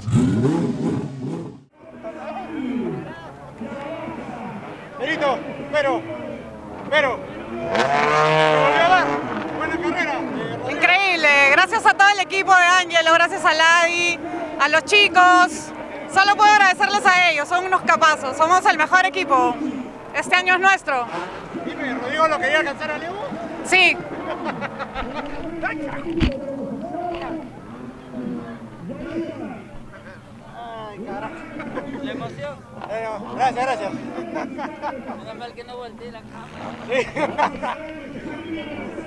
Perito, pero. ¿Me volvió a dar? Buena carrera. Increíble, gracias a todo el equipo de Ángelo, gracias a Ladi, a los chicos. Solo puedo agradecerles a ellos, son unos capazos, somos el mejor equipo. Este año es nuestro. Dime, ¿Rodrigo lo quería alcanzar a Leo? Sí. Ay, carajo. La emoción. Gracias. Menos mal que no volteé la cámara. Sí.